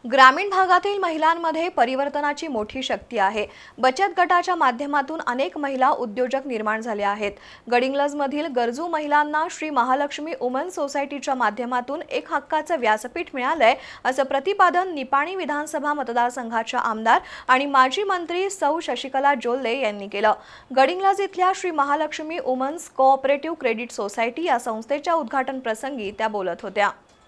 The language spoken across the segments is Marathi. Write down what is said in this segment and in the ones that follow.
ग्रामीण भागातील महिलांमध्ये परिवर्तनाची मोठी शक्ती आहे। बचत गटाच्या माध्यमातून अनेक महिला उद्योजक निर्माण झाल्या आहेत। गडिंग्लजमधील गरजू महिलांना श्री महालक्ष्मी वुमन सोसायटीच्या माध्यमातून एक हक्काचे व्यासपीठ मिळालंय, असं प्रतिपादन निपाणी विधानसभा मतदारसंघाच्या आमदार आणि माजी मंत्री सौ शशिकला जोल्ले यांनी केलं। गडिंग्लज इथल्या Shri Mahalakshmi women's cooperative credit society या संस्थेच्या उद्घाटन प्रसंगी त्या बोलत होत्या।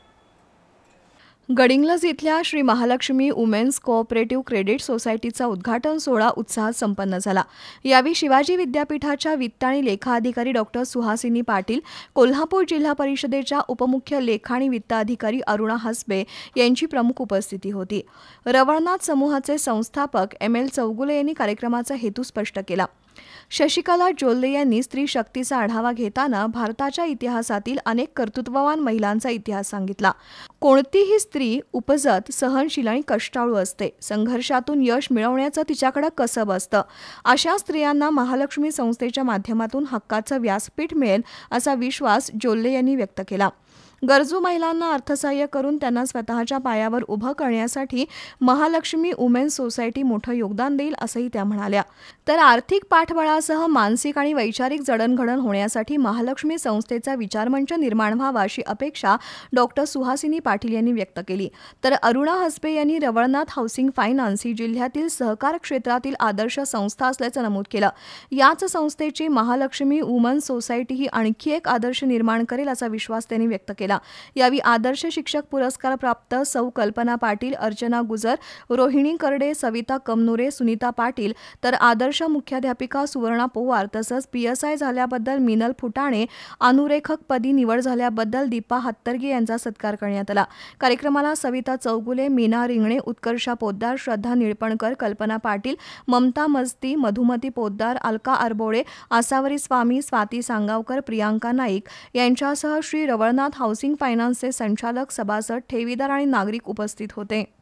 गडिंग्लज इथल्या Shri Mahalakshmi women's cooperative credit सोसायटीचा उद्घाटन सोहळा उत्साहात संपन्न झाला। यावेळी शिवाजी विद्यापीठाच्या वित्त आणि लेखा अधिकारी डॉक्टर सुहासिनी पाटील, कोल्हापूर जिल्हा परिषदेच्या उपमुख्य लेखा आणि वित्त अधिकारी अरुणा हसबे यांची प्रमुख उपस्थिती होती। रवळनाथ समूहाचे संस्थापक एम.एल. चौगुले यांनी कार्यक्रमाचा हेतू स्पष्ट केला। शशिकला जोल्ले यांनी स्त्री शक्तीचा आढावा घेताना भारताच्या इतिहासातील अनेक कर्तृत्ववान महिलांचा इतिहास सांगितला। कोणतीही स्त्री उपजत, सहनशील आणि कष्टाळू असते। संघर्षातून यश मिळवण्याचं तिच्याकडे कसब असतं। अशा स्त्रियांना महालक्ष्मी संस्थेच्या माध्यमातून हक्काचं व्यासपीठ मिळेल असा विश्वास जोल्ले यांनी व्यक्त केला। गरजू महिलांना अर्थसहाय्य करून त्यांना स्वतःच्या पायावर उभं करण्यासाठी महालक्ष्मी वुमेन सोसायटी मोठं योगदान देईल असंही त्या म्हणाल्या। तर आर्थिक पाठबळासह मानसिक आणि वैचारिक जडणघडण होण्यासाठी महालक्ष्मी संस्थेचा विचारमंच निर्माण व्हावा अशी अपेक्षा डॉक्टर सुहासिनी पाटील यांनी व्यक्त केली। तर अरुणा हसबे यांनी रवळनाथ हाऊसिंग फायनान्स ही जिल्ह्यातील सहकार क्षेत्रातील आदर्श संस्था असल्याचं नमूद केलं। याच संस्थेची महालक्ष्मी वुमन सोसायटी ही आणखी एक आदर्श निर्माण करेल असा विश्वास त्यांनी व्यक्त केला। यावेळी आदर्श शिक्षक पुरस्कार प्राप्त सौ कल्पना पाटील, अर्चना गुजर, रोहिणी करडे, सविता कमनुरे, सुनीता पाटील, तर आदर्श मुख्याध्यापिका सुवर्णा पोवार तसंच PSI झाल्याबद्दल मिनल फुटाणे, अनुरेखक पदी निवड झाल्याबद्दल दीपा हत्तरगे यांचा सत्कार करण्यात आला। कार्यक्रमाला सविता चौगुले, मीना रिंगणे, उत्कर्षा पोद्दार, श्रद्धा निळपणकर, कल्पना पाटील, ममता मस्ती, मधुमती पोद्दार, अलका अरबोळे, आसावरी स्वामी, स्वाती सांगावकर, प्रियांका नाईक यांच्यासह श्री रवळनाथ हाऊसिंग फायनान्सचे संचालक, सभासद, ठेवीदार आणि नागरिक उपस्थित होते।